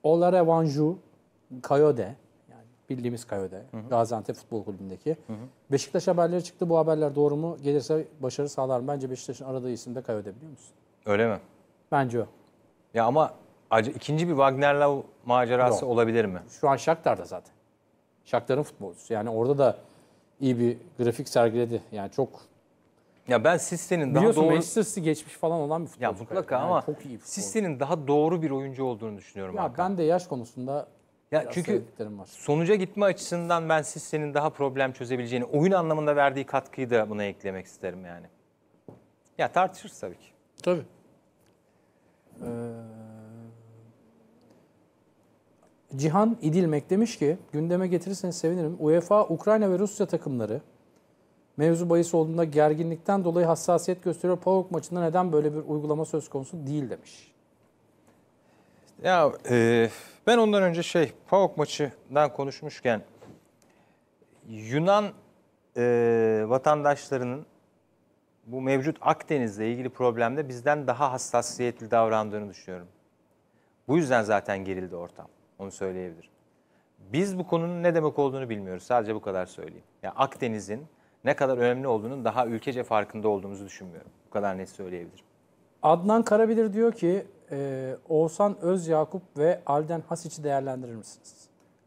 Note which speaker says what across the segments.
Speaker 1: Olarevanju Kayode, yani bildiğimiz Kayode, Gaziantep Futbol Kulübü'ndeki. Beşiktaş haberleri çıktı. Bu haberler doğru mu? Gelirse başarı sağlar mı? Bence Beşiktaş'ın aradığı isim de Kayode, biliyor musun?
Speaker 2: Öyle mi?
Speaker 1: Bence o.
Speaker 2: Ya ama ikinci bir Wagner'la macerası
Speaker 1: Yok.
Speaker 2: olabilir mi?
Speaker 1: Şu an Shakhtar'da zaten. Shakhtar'ın futbolcusu. Yani orada da iyi bir grafik sergiledi. Yani çok...
Speaker 2: Ya ben Sisse'nin daha
Speaker 1: Biliyorsun
Speaker 2: doğru...
Speaker 1: Manchester City geçmiş falan olan bir futbolcu.
Speaker 2: Ya mutlaka
Speaker 1: yani
Speaker 2: ama
Speaker 1: çok iyi futbolcu.
Speaker 2: Sisse'nin daha doğru bir oyuncu olduğunu düşünüyorum.
Speaker 1: Ya
Speaker 2: Hakan.
Speaker 1: ben de yaş konusunda
Speaker 2: ya
Speaker 1: biraz
Speaker 2: çünkü
Speaker 1: sevdiklerim var.
Speaker 2: sonuca gitme açısından ben Sisse'nin daha problem çözebileceğini, oyun anlamında verdiği katkıyı da buna eklemek isterim yani. Ya tartışırız tabii ki.
Speaker 1: Tabii. Cihan İdilmek demiş ki, gündeme getirirseniz sevinirim. UEFA, Ukrayna ve Rusya takımları mevzu bahis olduğunda gerginlikten dolayı hassasiyet gösteriyor. PAOK maçında neden böyle bir uygulama söz konusu değil demiş.
Speaker 2: Ya ben ondan önce PAOK maçından konuşmuşken Yunan vatandaşlarının bu mevcut Akdeniz'le ilgili problemde bizden daha hassasiyetli davrandığını düşünüyorum. Bu yüzden zaten gerildi ortam. Onu söyleyebilirim. Biz bu konunun ne demek olduğunu bilmiyoruz. Sadece bu kadar söyleyeyim. Yani Akdeniz'in ne kadar önemli olduğunun daha ülkece farkında olduğumuzu düşünmüyorum. Bu kadar net söyleyebilirim.
Speaker 1: Adnan Karabilir diyor ki, Oğuzhan Özyakup ve Alden Hasic'i değerlendirir misiniz?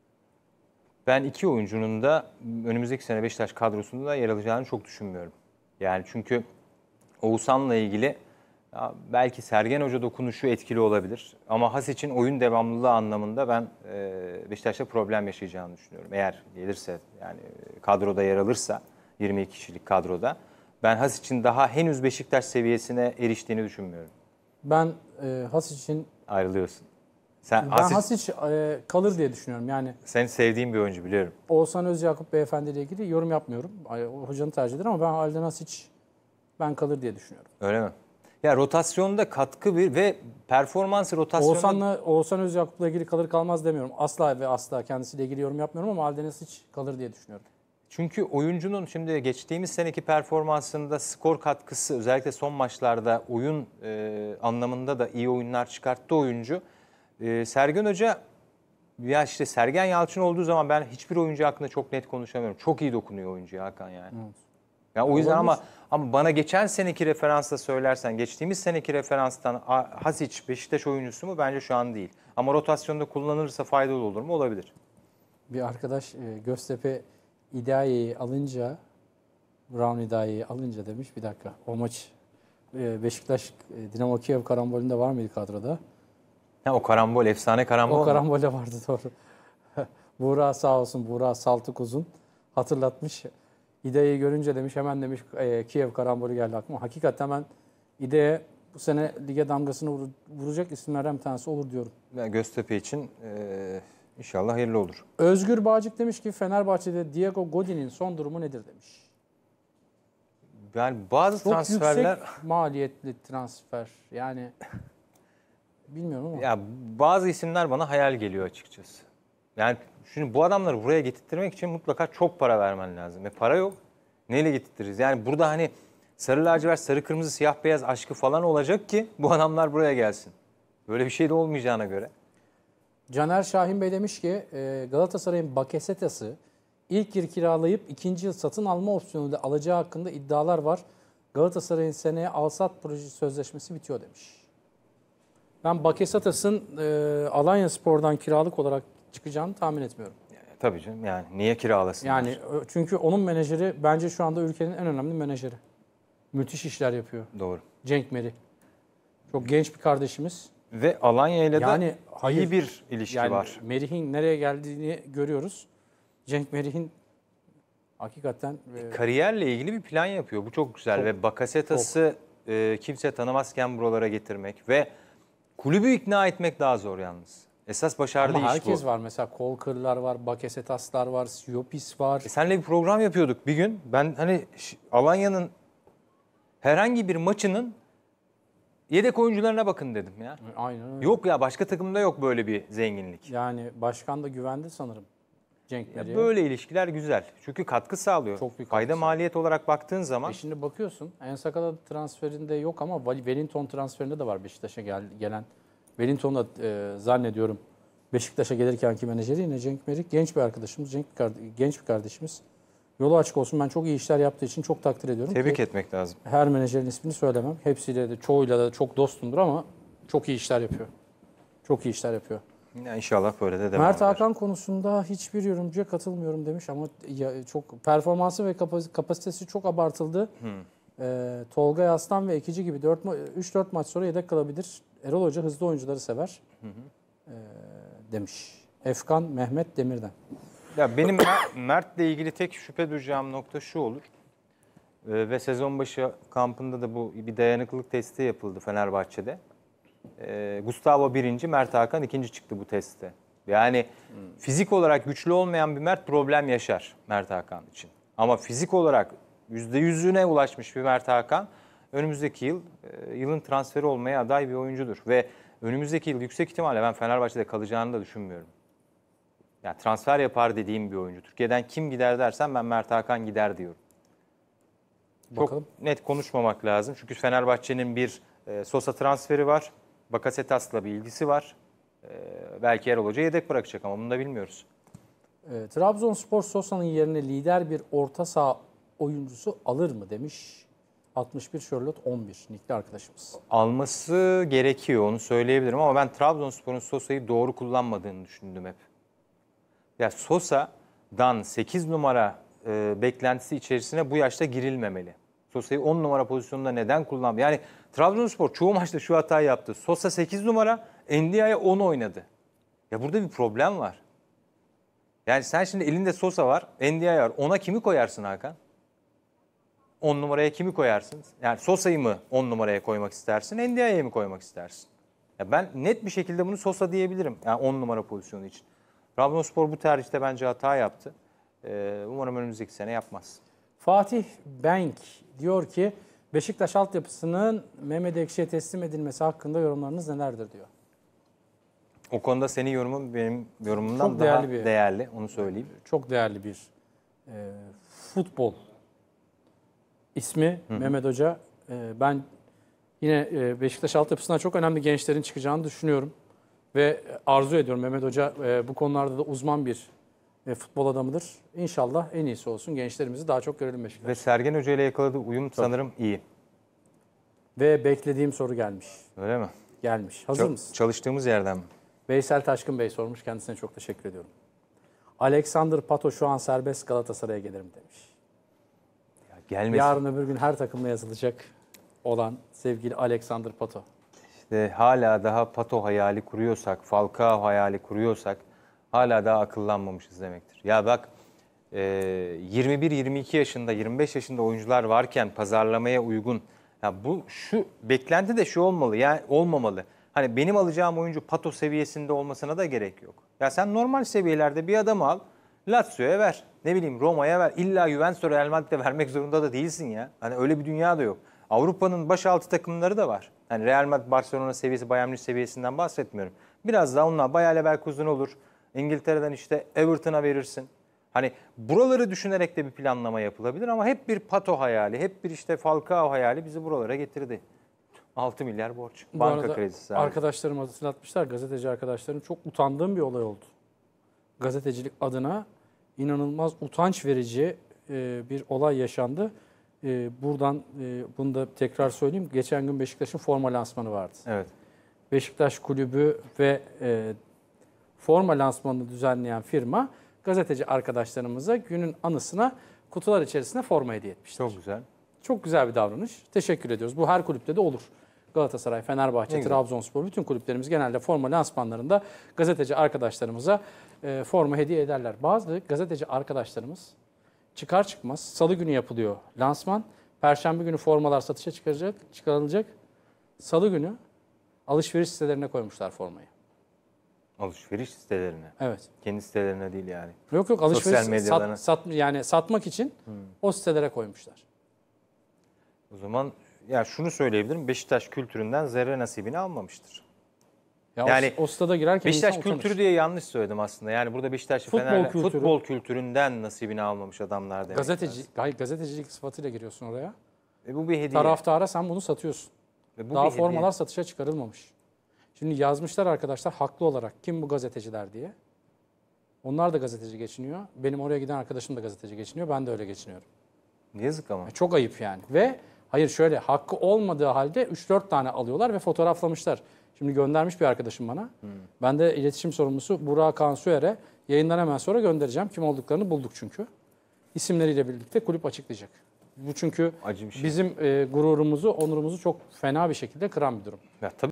Speaker 2: Ben iki oyuncunun da önümüzdeki sene Beşiktaş kadrosunda da yer alacağını çok düşünmüyorum. Yani çünkü Oğuzhan'la ilgili belki Sergen Hoca dokunuşu etkili olabilir. Ama Hasic'in oyun devamlılığı anlamında ben Beşiktaş'ta problem yaşayacağını düşünüyorum. Eğer gelirse, yani kadroda yer alırsa, 22 kişilik kadroda, ben Hasic'in daha henüz Beşiktaş seviyesine eriştiğini düşünmüyorum.
Speaker 1: Ben Hasic'in...
Speaker 2: Ayrılıyorsun.
Speaker 1: Ben Hasic kalır diye düşünüyorum. Yani
Speaker 2: sen sevdiğin bir oyuncu, biliyorum.
Speaker 1: Oğuzhan Özyakup beyefendi ile ilgili yorum yapmıyorum. Hocanın tercihidir ama ben Alden Hasic kalır diye düşünüyorum.
Speaker 2: Öyle mi? Ya rotasyonda katkı ve performans rotasyonda...
Speaker 1: Oğuzhan Özyakup'la ilgili kalır kalmaz demiyorum. Asla ve asla kendisiyle ilgili yorum yapmıyorum ama Alden Hasic kalır diye düşünüyorum.
Speaker 2: Çünkü oyuncunun şimdi geçtiğimiz seneki performansında skor katkısı, özellikle son maçlarda oyun anlamında da iyi oyunlar çıkarttı oyuncu. Sergen Hoca, ya işte Sergen Yalçın olduğu zaman ben hiçbir oyuncu hakkında çok net konuşamıyorum. Çok iyi dokunuyor oyuncuya Hakan yani. Evet. Ya o yüzden ama bana geçen seneki referansla söylersen, geçtiğimiz seneki referanstan Hasic Beşiktaş oyuncusu mu? Bence şu an değil. Ama rotasyonda kullanılırsa faydalı olur mu? Olabilir.
Speaker 1: Bir arkadaş Göztepe İddiayı alınca, Brown İddiayı alınca demiş, bir dakika. O maç Beşiktaş Dinamo Kiev karambolünde var mıydı kadroda?
Speaker 2: Ha, o karambol, efsane karambol.
Speaker 1: O karambolde vardı, doğru. Buğra sağ olsun, Buğra Saltıkuzun hatırlatmış. İdeyi görünce demiş, hemen demiş Kiev karambolü geldi aklıma. Hakikaten ben İde'ye bu sene lige damgasını vuracak isimlerden bir tanesi olur diyorum.
Speaker 2: Göztepe için inşallah hayırlı olur.
Speaker 1: Özgür Bağcık demiş ki, Fenerbahçe'de Diego Godin'in son durumu nedir demiş.
Speaker 2: Yani bazı
Speaker 1: çok
Speaker 2: transferler...
Speaker 1: yüksek maliyetli transfer. Yani bilmiyorum ama.
Speaker 2: Ya bazı isimler bana hayal geliyor açıkçası. Yani şimdi bu adamları buraya getirtmek için mutlaka çok para vermen lazım. Para yok. Neyle getirtiriz? Yani burada hani sarı lacivert, sarı kırmızı, siyah beyaz aşkı falan olacak ki bu adamlar buraya gelsin. Böyle bir şey de olmayacağına göre.
Speaker 1: Caner Şahin Bey demiş ki, Galatasaray'ın Bakasetas'ı ilk yıl kiralayıp ikinci yıl satın alma opsiyonuyla alacağı hakkında iddialar var. Galatasaray'ın seneye al-sat projesi sözleşmesi bitiyor demiş. Ben Bakasetas'ın Alanyaspor'dan kiralık olarak çıkacağını tahmin etmiyorum.
Speaker 2: Tabii canım, yani niye kiralasınlar?
Speaker 1: Yani çünkü onun menajeri bence şu anda ülkenin en önemli menajeri. Müthiş işler yapıyor.
Speaker 2: Doğru.
Speaker 1: Cenk Meri. Çok genç bir kardeşimiz.
Speaker 2: Ve Alanya ile de
Speaker 1: hayır,
Speaker 2: iyi bir ilişki var.
Speaker 1: Merih'in nereye geldiğini görüyoruz. Cenk Merih'in hakikaten...
Speaker 2: Kariyerle ilgili bir plan yapıyor. Bu çok güzel. Ve Bakasetas'ı kimse tanımazken buralara getirmek ve kulübü ikna etmek daha zor yalnız. Esas başardığı iş bu.
Speaker 1: Ama herkes var. Mesela Kolkırlar var, Bakasetaslar var, Siopis var.
Speaker 2: Seninle bir program yapıyorduk bir gün. Ben hani Alanya'nın herhangi bir maçının yedek oyuncularına bakın dedim ya.
Speaker 1: Aynen öyle.
Speaker 2: Yok ya, başka takımda yok böyle bir zenginlik.
Speaker 1: Yani başkan da güvendi sanırım Cenk Meri'ye.
Speaker 2: Böyle ilişkiler güzel. Çünkü katkı sağlıyor.
Speaker 1: Çok büyük
Speaker 2: fayda maliyet olarak baktığın zaman.
Speaker 1: Şimdi bakıyorsun, Ensakala transferinde yok ama Wellington transferinde de var Beşiktaş'a gelen. Wellington'da zannediyorum Beşiktaş'a gelirkenki menajeri yine Cenk Merik. Genç bir arkadaşımız, genç bir kardeşimiz. Yolu açık olsun. Ben çok iyi işler yaptığı için çok takdir ediyorum.
Speaker 2: Tebrik etmek lazım.
Speaker 1: Her menajerin ismini söylemem. Hepsiyle de, çoğuyla da çok dostumdur ama çok iyi işler yapıyor. Çok iyi işler yapıyor.
Speaker 2: Ya inşallah böyle de devam
Speaker 1: Mert
Speaker 2: eder.
Speaker 1: Hakan konusunda hiçbir yorumcuya katılmıyorum demiş ama çok performansı ve kapasitesi çok abartıldı. Tolga Aslan ve Ekici gibi 3-4 maç sonra yedek kalabilir. Erol Hoca hızlı oyuncuları sever demiş. Efkan Mehmet Demir'den.
Speaker 2: Ya benim Mert'le ilgili tek şüphe duyacağım nokta şu olur. Ve sezon başı kampında da bu bir dayanıklılık testi yapıldı Fenerbahçe'de. Gustavo birinci, Mert Hakan ikinci çıktı bu testte. Yani fizik olarak güçlü olmayan bir Mert problem yaşar Mert Hakan için. Ama fizik olarak %100'üne ulaşmış bir Mert Hakan önümüzdeki yıl yılın transferi olmaya aday bir oyuncudur. Ve önümüzdeki yıl yüksek ihtimalle ben Fenerbahçe'de kalacağını da düşünmüyorum. Yani transfer yapar dediğim bir oyuncu. Türkiye'den kim gider dersen ben Mert Hakan gider diyorum.
Speaker 1: Bakalım.
Speaker 2: Çok net konuşmamak lazım. Çünkü Fenerbahçe'nin bir Sosa transferi var. Bakasetas'la bir ilgisi var. Belki Erol Hoca yedek bırakacak ama bunu da bilmiyoruz.
Speaker 1: Trabzonspor Sosa'nın yerine lider bir orta saha oyuncusu alır mı demiş. 61 Charlotte 11 nickli arkadaşımız.
Speaker 2: Alması gerekiyor, onu söyleyebilirim ama ben Trabzonspor'un Sosa'yı doğru kullanmadığını düşündüm hep. Ya Sosa'dan 8 numara beklentisi içerisine bu yaşta girilmemeli. Sosa'yı 10 numara pozisyonunda neden kullandı? Yani Trabzonspor çoğu maçta şu hatayı yaptı. Sosa 8 numara, Ndiaye 10 oynadı. Ya burada bir problem var. Yani sen şimdi elinde Sosa var, Ndiaye var. Ona kimi koyarsın Hakan? 10 numaraya kimi koyarsın? Yani Sosa'yı mı 10 numaraya koymak istersin, Ndiaye'yi mi koymak istersin? Ya ben net bir şekilde bunu Sosa diyebilirim. Yani 10 numara pozisyonu için. Trabzonspor bu tercihte bence hata yaptı. Umarım önümüzdeki sene yapmaz.
Speaker 1: Fatih Bank diyor ki Beşiktaş altyapısının Mehmet Ekşi'ye teslim edilmesi hakkında yorumlarınız nelerdir diyor.
Speaker 2: O konuda senin yorumun benim yorumumdan
Speaker 1: Çok
Speaker 2: daha
Speaker 1: değerli
Speaker 2: değerli, onu söyleyeyim.
Speaker 1: Çok değerli bir futbol ismi Mehmet Hoca. Ben yine Beşiktaş altyapısından çok önemli gençlerin çıkacağını düşünüyorum. Ve arzu ediyorum. Mehmet Hoca bu konularda da uzman bir futbol adamıdır. İnşallah en iyisi olsun. Gençlerimizi daha çok görelim Beşiktaş.
Speaker 2: Ve Sergen Hoca ile yakaladığı uyum sanırım iyi.
Speaker 1: Ve beklediğim soru gelmiş.
Speaker 2: Öyle mi?
Speaker 1: Gelmiş. Hazır mısın?
Speaker 2: Çalıştığımız yerden mi?
Speaker 1: Veysel Taşkın Bey sormuş. Kendisine çok teşekkür ediyorum. Alexander Pato şu an serbest, Galatasaray'a gelirim demiş.
Speaker 2: Ya gelmesin.
Speaker 1: Yarın öbür gün her takımla yazılacak olan sevgili Alexander Pato.
Speaker 2: İşte hala daha Pato hayali kuruyorsak, Falcao hayali kuruyorsak hala daha akıllanmamışız demektir. Ya bak 21-22 yaşında, 25 yaşında oyuncular varken pazarlamaya uygun. Ya şu beklenti de şu olmalı. Yani olmamalı. Hani benim alacağım oyuncu Pato seviyesinde olmasına da gerek yok. Ya sen normal seviyelerde bir adamı al, Lazio'ya ver. Ne bileyim Roma'ya ver. İlla Juventus'a, Real Madrid'e vermek zorunda da değilsin ya. Hani öyle bir dünya da yok. Avrupa'nın başaltı takımları da var. Hani Real Madrid, Barcelona seviyesi, Bayern Münih seviyesinden bahsetmiyorum. Biraz daha onlar Bayer Leverkusen olur. İngiltere'den işte Everton'a verirsin. Hani buraları düşünerek de bir planlama yapılabilir ama hep bir Pato hayali, hep bir işte Falcao hayali bizi buralara getirdi. 6 milyar borç.
Speaker 1: Bu
Speaker 2: Banka
Speaker 1: arada
Speaker 2: kredisi.
Speaker 1: arkadaşlarım hatırlatmışlar. Gazeteci arkadaşlarım çok utandığım bir olay oldu. Gazetecilik adına inanılmaz utanç verici bir olay yaşandı. Buradan bunu da tekrar söyleyeyim. Geçen gün Beşiktaş'ın forma lansmanı vardı.
Speaker 2: Evet.
Speaker 1: Beşiktaş Kulübü ve forma lansmanını düzenleyen firma gazeteci arkadaşlarımıza günün anısına kutular içerisinde forma hediye etmişler.
Speaker 2: Çok güzel.
Speaker 1: Çok güzel bir davranış. Teşekkür ediyoruz. Bu her kulüpte de olur. Galatasaray, Fenerbahçe, Trabzonspor bütün kulüplerimiz genelde forma lansmanlarında gazeteci arkadaşlarımıza forma hediye ederler. Bazı gazeteci arkadaşlarımız çıkar çıkmaz salı günü yapılıyor lansman. Perşembe günü formalar satışa çıkarılacak. Salı günü alışveriş sitelerine koymuşlar formayı.
Speaker 2: Alışveriş sitelerine.
Speaker 1: Evet.
Speaker 2: Kendi sitelerine değil yani.
Speaker 1: Yok
Speaker 2: Sosyal
Speaker 1: alışveriş
Speaker 2: medyalarına.
Speaker 1: yani satmak için o sitelere koymuşlar.
Speaker 2: O zaman ya şunu söyleyebilirim. Beşiktaş kültüründen zerre nasibini almamıştır.
Speaker 1: Ya
Speaker 2: yani
Speaker 1: o stada girerken
Speaker 2: Beşiktaş
Speaker 1: insan
Speaker 2: kültürü
Speaker 1: utanır.
Speaker 2: diye yanlış söyledim aslında. Yani burada Beşiktaş futbol kültüründen nasibini almamış adamlar demek.
Speaker 1: Gazetecilik sıfatıyla giriyorsun oraya.
Speaker 2: Bu bir hediye.
Speaker 1: Taraftara sen bunu satıyorsun.
Speaker 2: Ve bu
Speaker 1: Daha
Speaker 2: bir hediye.
Speaker 1: formalar satışa çıkarılmamış. Şimdi yazmışlar arkadaşlar haklı olarak kim bu gazeteciler diye. Onlar da gazeteci geçiniyor. Benim oraya giden arkadaşım da gazeteci geçiniyor. Ben de öyle geçiniyorum.
Speaker 2: Yazık ama.
Speaker 1: Çok ayıp yani. Ve hayır şöyle hakkı olmadığı halde 3-4 tane alıyorlar ve fotoğraflamışlar. Şimdi göndermiş bir arkadaşım bana. Ben de iletişim sorumlusu Burak Kansuer'e yayından hemen sonra göndereceğim. Kim olduklarını bulduk çünkü. İsimleriyle birlikte kulüp açıklayacak. Bu çünkü
Speaker 2: Acı bir şey.
Speaker 1: bizim gururumuzu, onurumuzu çok fena bir şekilde kıran bir durum.
Speaker 2: Ya, tabii